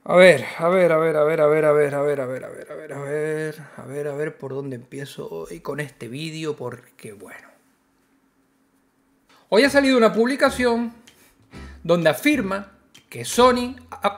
A ver por dónde empiezo hoy con este vídeo, porque bueno. Hoy ha salido una publicación donde afirma que Sony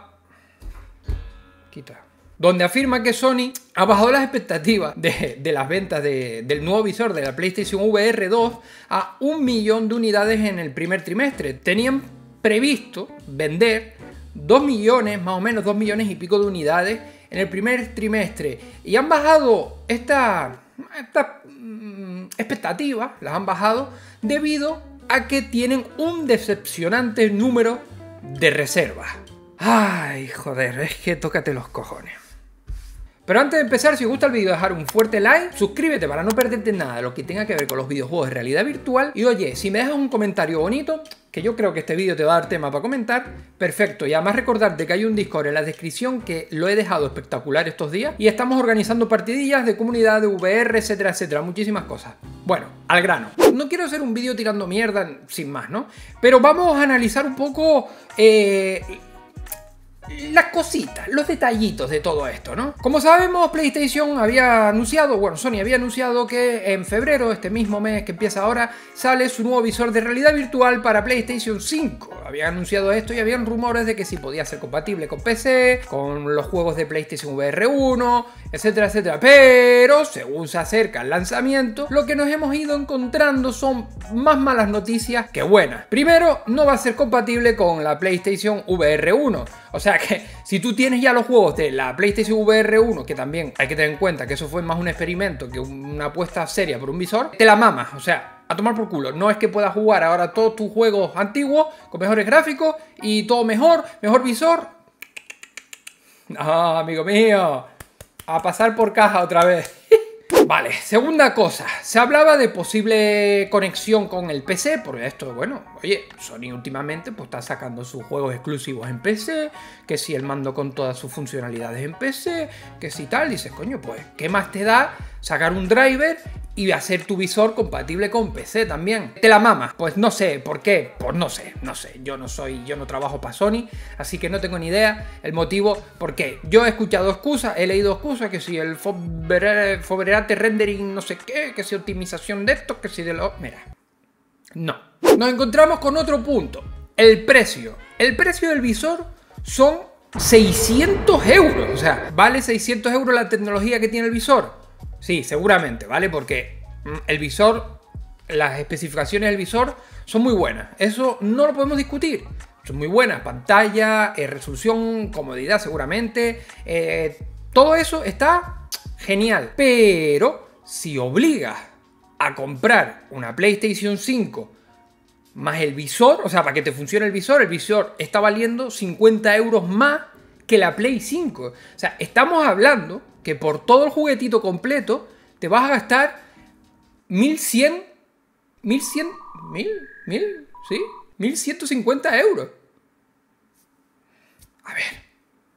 ha bajado las expectativas de las ventas del nuevo visor de la PlayStation VR 2 a 1 millón de unidades en el primer trimestre. Tenían previsto vender 2 millones, más o menos 2 millones y pico de unidades en el primer trimestre. Y han bajado esta expectativa, las han bajado debido a que tienen un decepcionante número de reservas. Ay, joder, es que tócate los cojones. Pero antes de empezar, si os gusta el vídeo, dejar un fuerte like, suscríbete para no perderte nada de lo que tenga que ver con los videojuegos de realidad virtual. Y oye, si me dejas un comentario bonito, que yo creo que este vídeo te va a dar tema para comentar, perfecto. Y además recordarte que hay un Discord en la descripción que lo he dejado espectacular estos días. Y estamos organizando partidillas de comunidad, de VR, etcétera, etcétera, muchísimas cosas. Bueno, al grano. No quiero hacer un vídeo tirando mierda, sin más, ¿no? Pero vamos a analizar un poco las cositas, los detallitos de todo esto, ¿no? Como sabemos, PlayStation había anunciado, bueno, Sony había anunciado que en febrero, este mismo mes que empieza ahora, sale su nuevo visor de realidad virtual para PlayStation 5. Habían anunciado esto y habían rumores de que sí podía ser compatible con PC, con los juegos de PlayStation VR 1, etcétera, etcétera. Pero, según se acerca el lanzamiento, lo que nos hemos ido encontrando son más malas noticias que buenas. Primero, no va a ser compatible con la PlayStation VR 1. O sea que si tú tienes ya los juegos de la PlayStation VR 1, que también hay que tener en cuenta que eso fue más un experimento que una apuesta seria por un visor, te la mamas, o sea, a tomar por culo. No es que puedas jugar ahora todos tus juegos antiguos con mejores gráficos y todo mejor visor. No, amigo mío, a pasar por caja otra vez. Vale, segunda cosa, se hablaba de posible conexión con el PC, porque esto, bueno, oye, Sony últimamente pues está sacando sus juegos exclusivos en PC, que si el mando con todas sus funcionalidades en PC, que si tal, dices, coño, pues, ¿qué más te da sacar un driver y hacer tu visor compatible con PC también? ¿Te la mamas? Pues no sé, ¿por qué? Pues no sé, yo no trabajo para Sony, así que no tengo ni idea el motivo, porque yo he escuchado excusas, he leído excusas, que si el Fovereate Rendering no sé qué, que si optimización de esto, que si de lo... Mira, no. Nos encontramos con otro punto, el precio. El precio del visor son 600 euros, o sea, ¿vale 600 euros la tecnología que tiene el visor? Sí, seguramente, ¿vale? Porque el visor, las especificaciones del visor son muy buenas. Eso no lo podemos discutir. Son muy buenas. Pantalla, resolución, comodidad seguramente. Todo eso está genial. Pero si obligas a comprar una PlayStation 5 más el visor, o sea, para que te funcione el visor está valiendo 50 euros más que la Play 5. O sea, estamos hablando que por todo el juguetito completo te vas a gastar 1.150 euros. A ver.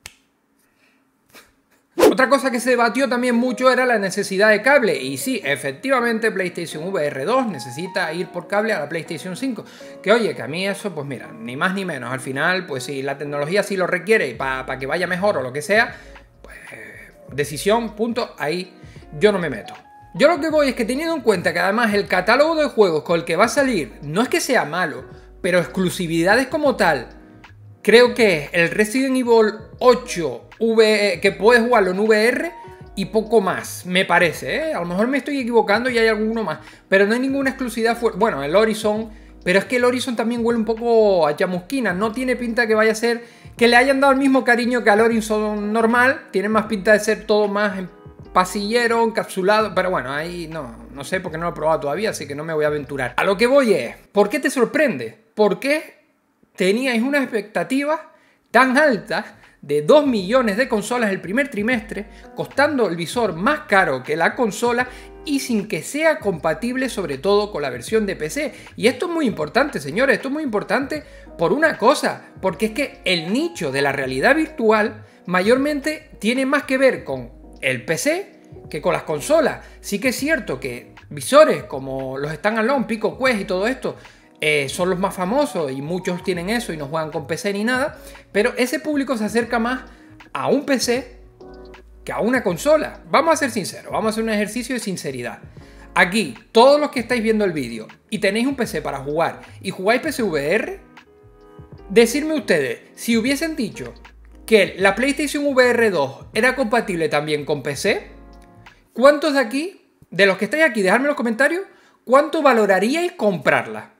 Otra cosa que se debatió también mucho era la necesidad de cable. Y sí, efectivamente PlayStation VR 2 necesita ir por cable a la PlayStation 5. Que oye, que a mí eso, pues mira, ni más ni menos. Al final, pues si la tecnología sí lo requiere para que vaya mejor o lo que sea, pues decisión, punto, ahí yo no me meto. Yo lo que voy es que teniendo en cuenta que además el catálogo de juegos con el que va a salir no es que sea malo, pero exclusividades como tal, creo que es el Resident Evil 8 que puedes jugarlo en VR y poco más, me parece, ¿eh? A lo mejor me estoy equivocando y hay alguno más, pero no hay ninguna exclusividad fuerte. Bueno, el Horizon, pero es que el Horizon también huele un poco a chamusquina, no tiene pinta que vaya a ser que le hayan dado el mismo cariño que al Horizon normal, tiene más pinta de ser todo más pasillero, encapsulado, pero bueno, ahí no sé porque no lo he probado todavía, así que no me voy a aventurar. A lo que voy es, ¿por qué te sorprende? ¿Por qué teníais unas expectativas tan altas de 2 millones de consolas el primer trimestre, costando el visor más caro que la consola y sin que sea compatible sobre todo con la versión de PC? Y esto es muy importante, señores, esto es muy importante por una cosa, porque es que el nicho de la realidad virtual mayormente tiene más que ver con el PC que con las consolas. Sí que es cierto que visores como los Standalone, Pico Quest y todo esto son los más famosos y muchos tienen eso y no juegan con PC ni nada, pero ese público se acerca más a un PC que a una consola. Vamos a ser sinceros, vamos a hacer un ejercicio de sinceridad. Aquí, todos los que estáis viendo el vídeo y tenéis un PC para jugar y jugáis PSVR, decidme ustedes, si hubiesen dicho que la PlayStation VR 2 era compatible también con PC, ¿cuántos de aquí, de los que estáis aquí, dejadme en los comentarios, cuánto valoraríais comprarla?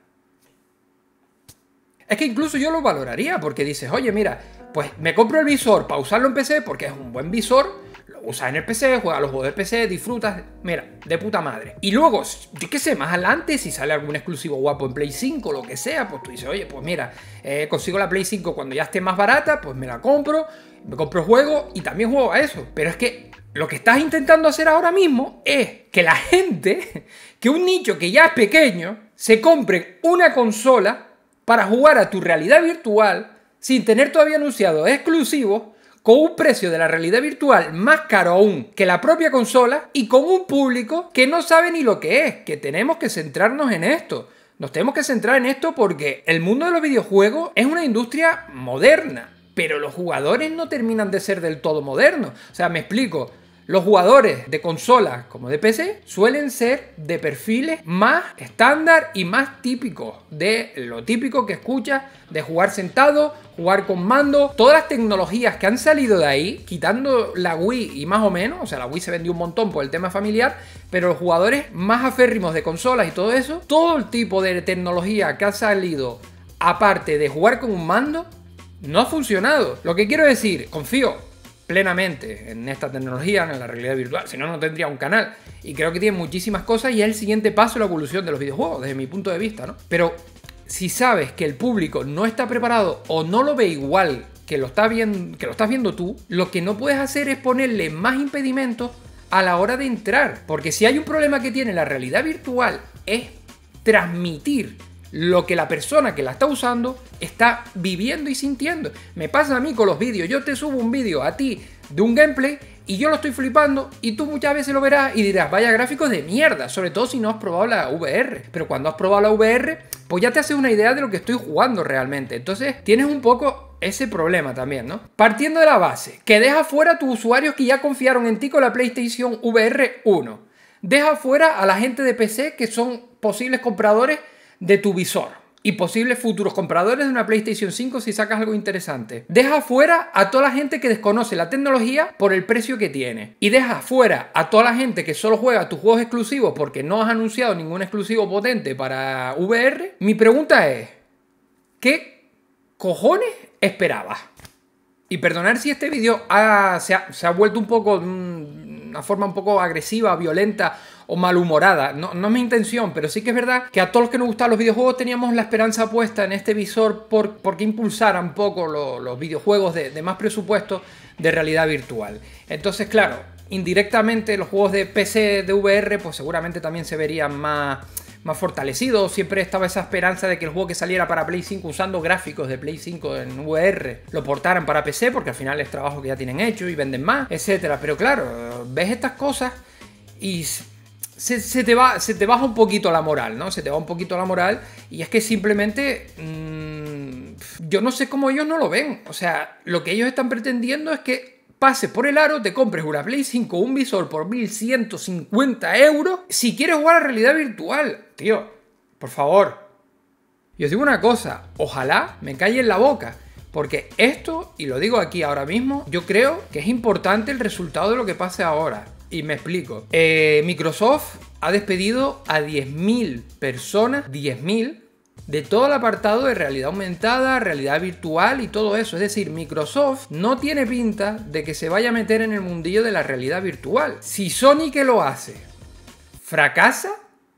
Es que incluso yo lo valoraría porque dices, oye, mira, pues me compro el visor para usarlo en PC porque es un buen visor, lo usas en el PC, juegas los juegos del PC, disfrutas, mira, de puta madre. Y luego, yo qué sé, más adelante, si sale algún exclusivo guapo en Play 5 o lo que sea, pues tú dices, oye, pues mira, consigo la Play 5 cuando ya esté más barata, pues me la compro, me compro el juego y también juego a eso. Pero es que lo que estás intentando hacer ahora mismo es que la gente, que un nicho que ya es pequeño, se compre una consola para jugar a tu realidad virtual sin tener todavía anunciado exclusivos, con un precio de la realidad virtual más caro aún que la propia consola y con un público que no sabe ni lo que es, que tenemos que centrarnos en esto. Nos tenemos que centrar en esto porque el mundo de los videojuegos es una industria moderna, pero los jugadores no terminan de ser del todo modernos. O sea, me explico. Los jugadores de consolas como de PC suelen ser de perfiles más estándar y más típicos de lo típico que escuchas de jugar sentado, jugar con mando. Todas las tecnologías que han salido de ahí, quitando la Wii y más o menos, o sea, la Wii se vendió un montón por el tema familiar, pero los jugadores más aférrimos de consolas y todo eso, todo el tipo de tecnología que ha salido aparte de jugar con un mando, no ha funcionado. Lo que quiero decir, confío plenamente en esta tecnología, en la realidad virtual, si no, no tendría un canal. Y creo que tiene muchísimas cosas y es el siguiente paso en la evolución de los videojuegos, desde mi punto de vista, ¿no? Pero si sabes que el público no está preparado o no lo ve igual que lo estás viendo tú, lo que no puedes hacer es ponerle más impedimentos a la hora de entrar. Porque si hay un problema que tiene la realidad virtual es transmitir lo que la persona que la está usando está viviendo y sintiendo. Me pasa a mí con los vídeos. Yo te subo un vídeo a ti de un gameplay y yo lo estoy flipando y tú muchas veces lo verás y dirás, vaya gráficos de mierda, sobre todo si no has probado la VR. Pero cuando has probado la VR, pues ya te haces una idea de lo que estoy jugando realmente. Entonces tienes un poco ese problema también, ¿no? Partiendo de la base, que deja fuera a tus usuarios que ya confiaron en ti con la PlayStation VR 1. Deja fuera a la gente de PC que son posibles compradores de tu visor y posibles futuros compradores de una PlayStation 5 si sacas algo interesante. Deja fuera a toda la gente que desconoce la tecnología por el precio que tiene. Y deja fuera a toda la gente que solo juega tus juegos exclusivos porque no has anunciado ningún exclusivo potente para VR. Mi pregunta es, ¿qué cojones esperabas? Y perdonar si este vídeo se ha vuelto un poco una forma un poco agresiva, violenta o malhumorada. No es mi intención, pero sí que es verdad que a todos los que nos gustan los videojuegos teníamos la esperanza puesta en este visor porque impulsara un poco los videojuegos de más presupuesto de realidad virtual. Entonces, claro, indirectamente los juegos de PC de VR pues seguramente también se verían más fortalecidos. Siempre estaba esa esperanza de que el juego que saliera para Play 5 usando gráficos de Play 5 en VR lo portaran para PC, porque al final es trabajo que ya tienen hecho y venden más, etcétera. Pero claro, ves estas cosas y se te baja un poquito la moral, ¿no? Se te va un poquito la moral y es que simplemente yo no sé cómo ellos no lo ven. O sea, lo que ellos están pretendiendo es que pases por el aro, te compres una Play 5 o un visor por 1.150 euros si quieres jugar a realidad virtual. Tío, por favor. Y os digo una cosa, ojalá me calle en la boca, porque esto, y lo digo aquí ahora mismo, yo creo que es importante el resultado de lo que pase ahora. Y me explico. Microsoft ha despedido a 10.000 personas, 10.000, de todo el apartado de realidad aumentada, realidad virtual y todo eso. Es decir, Microsoft no tiene pinta de que se vaya a meter en el mundillo de la realidad virtual. Si Sony, que lo hace, fracasa,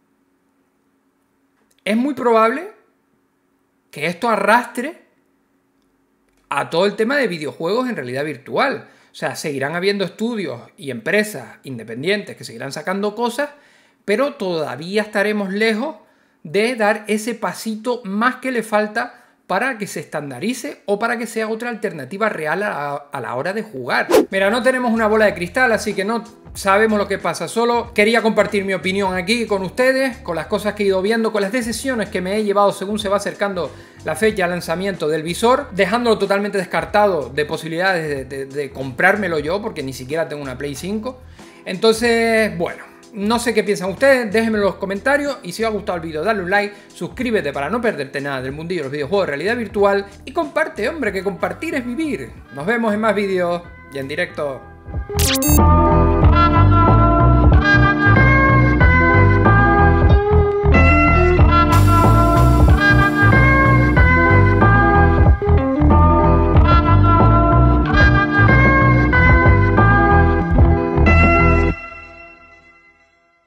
es muy probable que esto arrastre a todo el tema de videojuegos en realidad virtual. O sea, seguirán habiendo estudios y empresas independientes que seguirán sacando cosas, pero todavía estaremos lejos de dar ese pasito más que le falta para que se estandarice o para que sea otra alternativa real a la hora de jugar. Mira, no tenemos una bola de cristal, así que no sabemos lo que pasa. Solo quería compartir mi opinión aquí con ustedes, con las cosas que he ido viendo, con las decisiones que me he llevado según se va acercando la fecha de lanzamiento del visor, dejándolo totalmente descartado de posibilidades de comprármelo yo, porque ni siquiera tengo una Play 5. Entonces, bueno, no sé qué piensan ustedes, déjenme en los comentarios y si os ha gustado el vídeo dale un like, suscríbete para no perderte nada del mundillo de los videojuegos de realidad virtual y comparte, hombre, que compartir es vivir. Nos vemos en más vídeos y en directo.